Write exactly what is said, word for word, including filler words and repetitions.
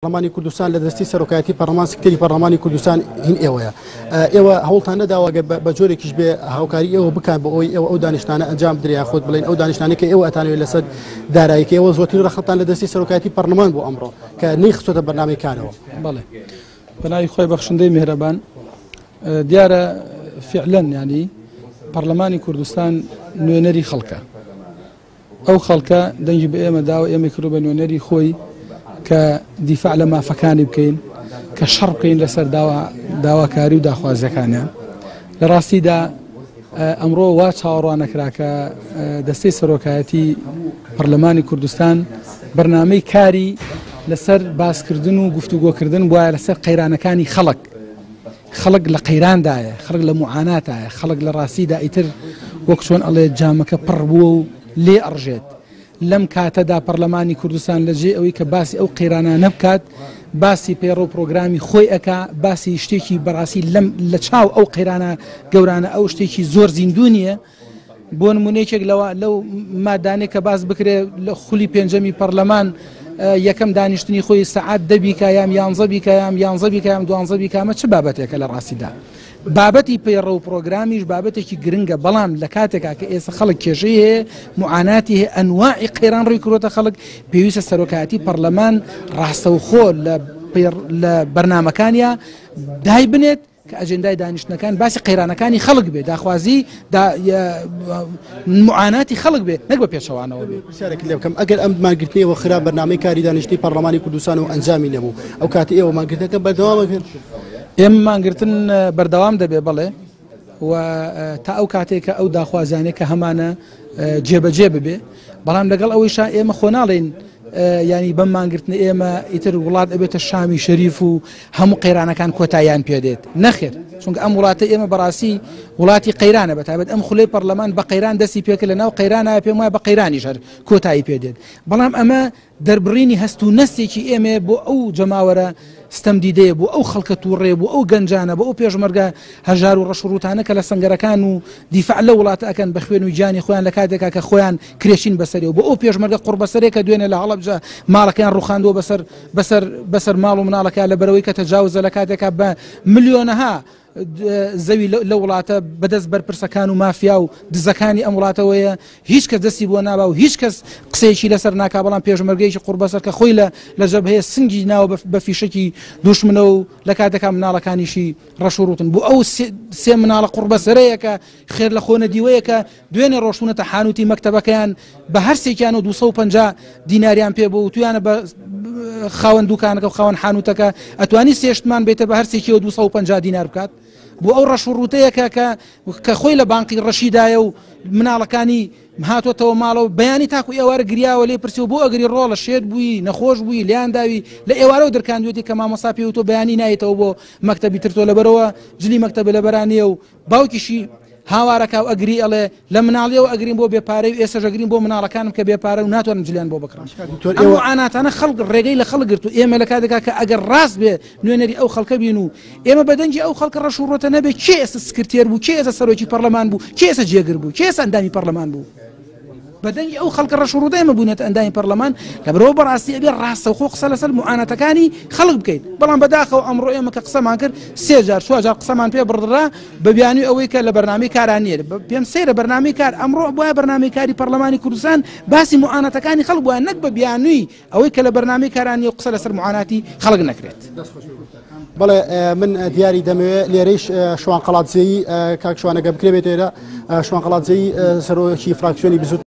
پەرلەمانی کوردستان لە دەستی سەرۆکایەتی پەرلەمان سکرتێری پەرلەمانی کوردستان هین ئێوەیە. ئێوە هەوڵتان نەداوە بە جۆرێکیش بێ هاوکاری ئێوە بکات بە ئەوەی ئێوە ئەو دانیشتانە ئەنجام بدرێ خۆت بڵێن ئەو دانیشتانەی کە ئێوە ئەتانەوێت لەسەر داراییکە ئێوە زۆرترین ڕەخەتان لە دەستی سەرۆکایەتی پەرلەمان بۆ ئەمڕۆ کە نەیخستۆتە بەرنامەی کارەوە. بەڵێ بەناوی خۆی بەخشندەی میهرەبان دیارە فعلا ینی پەرلەمانی کوردستان نوێنەری خەڵکە. ئەو خەڵکە دەنگی بە ئێمە داوە ئێمە کرد بە نوێنەری خۆی کە دیفاع لە مافەکانی بکەین کە شەڕ بکەین لەسەر داواکاری و داخوازیەکانیان. لە ڕاستیدا ئەمڕۆ وا چاوەڕوان نەکرا کە دەستەی سەرۆکایەتی پەرلەمانی کوردستان بەرنامەی کاری لەسەر باسکردن و گفتوگۆکردن وایە لەسەر قەیرانەکانی خەڵک. خەڵک لە قەیراندایە، خەڵک لە موعاناتایە، خەڵک لە ڕاستیدا ئیتر وەک چۆن ئەڵێ جامەکە پڕ بووە و لێ ئەڕژێت. لەم کاتەدا پەرلەمانی کوردستان لەجێ ئەوەی کە باسی ئەو قەیرانانە بکات، باسی پەیڕۆ پرۆگرامی خۆی ئەکا، باسی شتێکی بەڕاستی لە چاو ئەو قەیرانە گەورانە ئەو شتێکی زۆر زیندوو نیە. بۆ نمونەیەکێک لەو مادانێک کە باس بکرێ لە خولی پێنجەمی پەرلەمان یەکەم دانیشتنی خۆی سەعات دەبیکە یام یانزە بیکە یام یانزە بیکە یام دوانزە بیکامە چه بابەتێکە لە ڕاستیدا. بابەتی پەیڕۆ و پرۆگرامیش بابەتێکی گرنگە، بەڵام لە کاتێکا کە ئێستا خەڵک کێشەی هەیە موعاناتی هەیە ئەنواعی قەیران ڕووی کردوتە خەڵک، پێویستە سەرۆکایەتی پەرلەمان ڕاستەوخۆ لە بەرنامەکانیە دای بنێت کە ئەجێندای دانیشتنەکان باسی قەیرانەکانی خەڵک بێ، داخوازی موعاناتی خەڵک بێ، نەک بە پێچەوانەوە بێ. پرسیارێک لێ بکەم ئەگەر ئەم ماگرتنەوە خراپ بەرنامەی کاری دانیشتنی پەرلەمانی کوردستان و ئەنجامی نەبوو، ئەو کاتی ئێوە ماگرتنەکە بەردەوامەکرد؟ ئێمە ماگرتن بەردەوام دەبێ بەڵێ، و تا ئەو کاتێککە ئەو داخوازانێک کە هەمانە جێبەجێ ببێ، بەڵام لەگەڵ ئەوەیشا ئێمە خۆ ناڵێن ینی بەم مانگرتن ئێمە ئیتر وڵات ئەبێتە شامی شەریف و هەموو قەیرانەکان کۆتاییان پێدێت. نەخێر، چونکە ئەم وڵاتە ئێمە بەڕاستی وڵاتی قەیرانە، بەتابەت ئەم خولەی پەرلەمان بە قەیران دەستی پێکرد، لەناو قەیرانە پێم وایە بە قەیرانی شەر کۆتایی پێدێت. بەڵام ئەمە دەربڕینی هەست و نەستێکی ئێمە بۆ ئەو جەماوەرە ستەم دیدەیە، بۆ ئەو خەڵکە تووڕێ، بۆ ئەو گەنجانە، بۆ ئەو پێشمەرگە هەژار و ڕەشوڕوتانە کە لە سەنگەرەکان و دیفاع لە وڵاتە ئەکەن بە خوێن و گیانی خۆیان لە کاتێکا کە خۆیان کرێشین بەسەرێ، و بۆ ئەو پێشمەرگە قوربەسەرێک کە دوێنێ لە هەڵەبجە ماڵەکەیان ڕوخاندووە بەسەر بەسەر بەسەر ماڵ و مناڵەکە لە بەرەوەی کە تەجاوزە لە کاتێکا بە ملیۆنەها زەوی لە وڵاتە بەدەست بەرپرسەکان و مافیا و دزەکانی ئەم وڵاتەوەیە هیچ کەس دەستی بۆ نابا و هیچ کەس قسەیەکی لەسەر ناکا، بەڵام پێشمەرگەیەکی قوربەسەر کە خۆی لە جەبهەیە سنگی ناوە بە فیشکی دوشمنە و لە کاتێکا مناڵەکانیشی ڕەشوڕوتن بۆ ئەو سێ مناڵە قوربەسەرەیە کە خێر لە خۆنە دیوەیە کە دوێنێ ڕۆشتونەتە حانوتی مەکتەبەکەیان بە هەر سێکیان و دووسە و پەنجا دیناریان پێ بوو و تویانە بە خاوەن دوکانەکە و خاوەن حانوتەکە ئەتوانی سێشتمان بێتە بە هەر سێکی و دووسە و پەنجا دینار بکات. بۆ ئەو ڕەشوڕوتەیەکە کە خۆی لە بانقی ڕەشیدایە و مناڵەکانی هاتوۆتەوە ماڵەوە بەیانی تاکو ئێوارە گریاوە لێ پرسیەوە بۆ ئەگری ڕۆڵە شێت بووی نەخۆش بووی لیان داوی لە ئێوارەوە دەرکاندوێتی کە مامۆستا پێوتۆ بەیانی نایێتەوە بۆ مەکتەبی ترتۆ لەبەرەوە جلی مەکتەبە لەبەرانیە و باوکیشی هاوارەکە و ئەگری ئەڵێ لە مناڵیەوە ئەگرین بۆ بێپارەی و ئێستا ژەگرین بۆ مناڵەکانم کە بێپارە و ناتوانم جلیان بۆ بکڕم. ئەم موعاناتانە خەڵک ڕێگەی لە خەڵک گرت و ئێمە لە کاتێکا کە ئەگەر ڕاست بێ نوێنەری ئەو خەڵکە بین و ئێمە بەدەنجی ئەو خەڵکە ڕەشوڕۆتە نەبێ کێ ئێستا سکرتێر بوو، کێ ئێستا سەرۆکی پەرلەمان بوو، کێ ئێستا جێگر بوو، کێ ئێستا ئەندامی پەرلەمان بوو. بەدەنگی ئەو خەڵکە ڕەشوڕوتە ئێمە بوونێتە ئەندامی پەرلەمان، لەبەرەوە بەڕاستی ئەبێ ڕاستەوخۆ قسە لەسەر موعانەتەکانی خەڵک بکەین. بەڵام بەداخەوە ئەمڕۆ ئێمە کە قسەمان کرد سێ جار چوار جار قسەمان پێ بڕدرا بە بیانووی ئەوەی کە لە بەرنامەی کاران نیە. پێم سەیرە بەرنامەی کار ئەمڕۆ بۆیە بەرنامەی کاری پەرلەمانی کوردستان باسی موعانەتەکانی خەڵک بووە، نەک بە بیانووی ئەوەی کە لە بەرنامەی کاران نیە و قسە لەسەر موعاناتی خەڵک نەکرێت. بەڵێ من دیاری دەمەوێت لێرەیش شوان قەڵاتزەیی کاک شوانەگە بکرێت ئێرە شوان قەڵاتزەیی سەرۆکی فراکسیۆنی بزوت